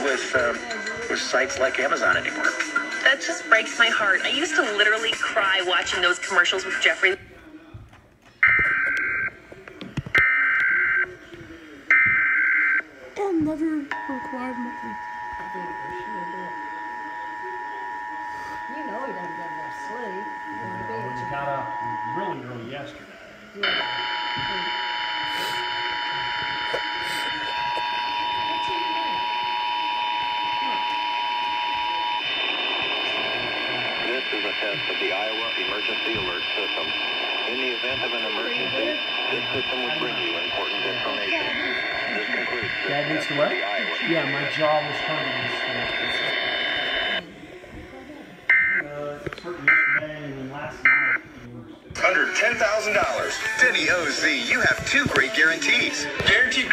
with sites like Amazon anymore. That just breaks my heart. I used to literally cry watching those commercials with Jeffrey. Another requirement. You know he doesn't get enough sleep. When he got up really early yesterday. This is a test of the Iowa Emergency Alert System. In the event of an emergency, this system would bring you important information. This concludes the Dad needs test to what? of the Iowa Yeah, my jaw was hurting this It's hurting yesterday and then last night. Under $10,000. Denny owes thee. You have two great guarantees. Guaranteed